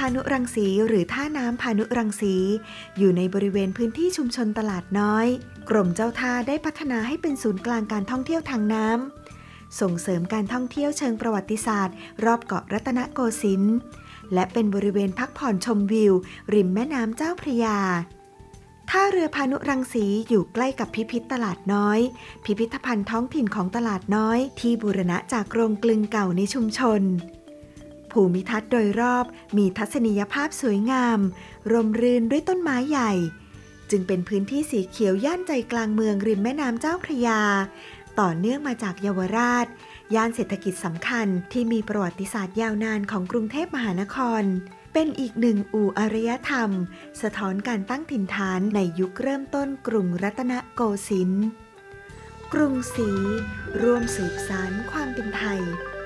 นุรังสีหรือท่าน้ำพานุรังสีอยู่ในบริเวณพื้นที่ชุมชนตลาดน้อยกรมเจ้าท่าได้พัฒนาให้เป็นศูนย์กลางการท่องเที่ยวทางน้ำส่งเสริมการท่องเที่ยวเชิงประวัติศาสตร์รอบเกาะรัตนโกสินทร์และเป็นบริเวณพักผ่อนชมวิวริมแม่น้ำเจ้าพระยาท่าเรือพานุรังสีอยู่ใกล้กับพิพิธตลาดน้อยพิพิธภัณฑ์ท้องถิ่นของตลาดน้อยที่บูรณะจากโรงกลึงเก่าในชุมชนภูมิทัศน์โดยรอบมีทัศนียภาพสวยงามร่มรื่นด้วยต้นไม้ใหญ่จึงเป็นพื้นที่สีเขียวย่านใจกลางเมืองริมแม่น้ำเจ้าพระยาต่อเนื่องมาจากเยาวราชย่านเศรษฐกิจสำคัญที่มีประวัติศาสตร์ยาวนานของกรุงเทพมหานครเป็นอีกหนึ่งอู่อารยธรรมสะท้อนการตั้งถิ่นฐานในยุคเริ่มต้นกรุงรัตนโกสินทร์กรุงศรีร่วมสืบสานความเป็นไทย